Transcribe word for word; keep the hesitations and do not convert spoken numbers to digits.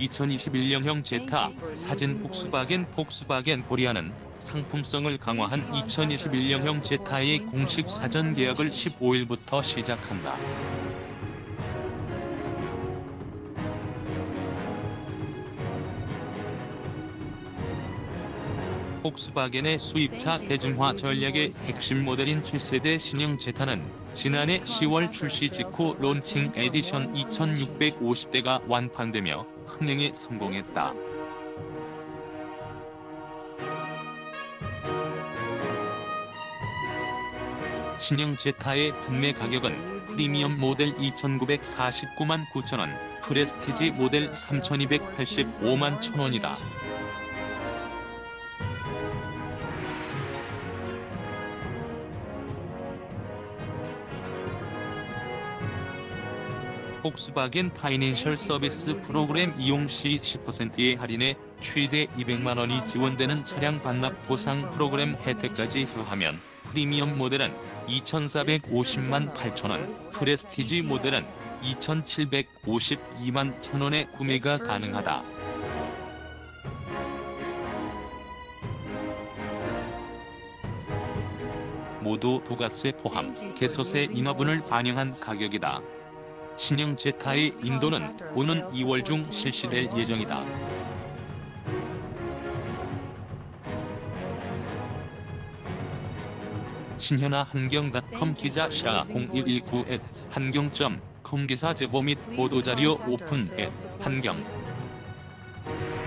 이천이십일년형 제타, 사진 폭스바겐 폭스바겐 코리아는 상품성을 강화한 이천이십일년형 제타의 공식 사전 계약을 십오일부터 시작한다. 폭스바겐의 수입차 대중화 전략의 핵심 모델인 칠세대 신형 제타는 지난해 시월 출시 직후 론칭 에디션 이천육백오십대가 완판되며 흥행에 성공했다. 신형 제타의 판매 가격은 프리미엄 모델 이천구백사십구만 구천 원, 프레스티지 모델 삼천이백팔십오만 천 원이다. 폭스바겐 파이낸셜 서비스 프로그램 이용 시 십 퍼센트의 할인에 최대 이백만 원이 지원되는 차량 반납 보상 프로그램 혜택까지 더하면 프리미엄 모델은 이천사백오십만 팔천 원, 프레스티지 모델은 이천칠백오십이만 천 원에 구매가 가능하다. 모두 부가세 포함, 개소세 인하분을 반영한 가격이다. 신형 제타의 인도는 오는 이월 중 실시될 예정이다. 신현아 한경.com 기자 샤 공일일구 앳 한경 점 컴 기사 제보 및 보도자료 오픈 앳 한경